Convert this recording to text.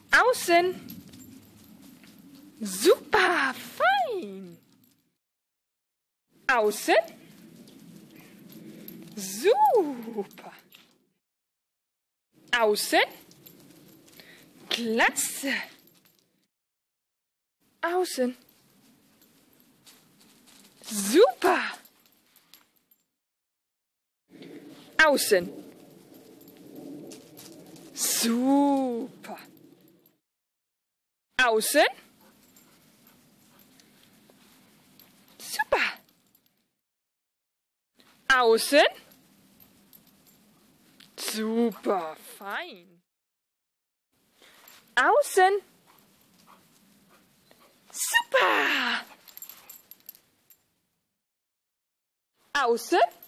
Außen. Super, fein. Außen. Super. Außen. Klasse. Außen. Super. Außen. Super. Außen. Super. Außen. Super, fein. Außen. Super. Außen.